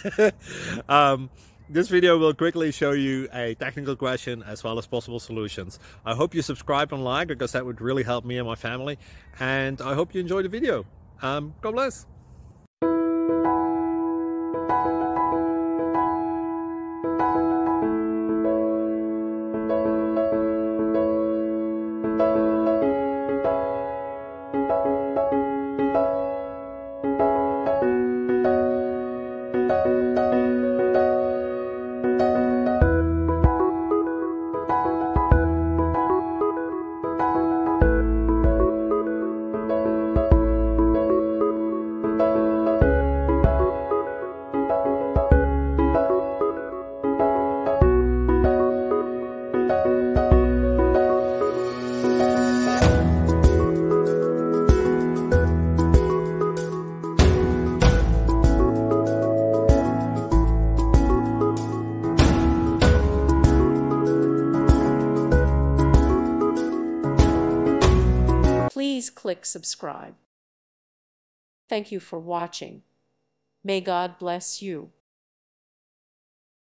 This video will quickly show you a technical question as well as possible solutions. I hope you subscribe and like, because that would really help me and my family. And I hope you enjoy the video. God bless. Please click subscribe. Thank you for watching. May God bless you.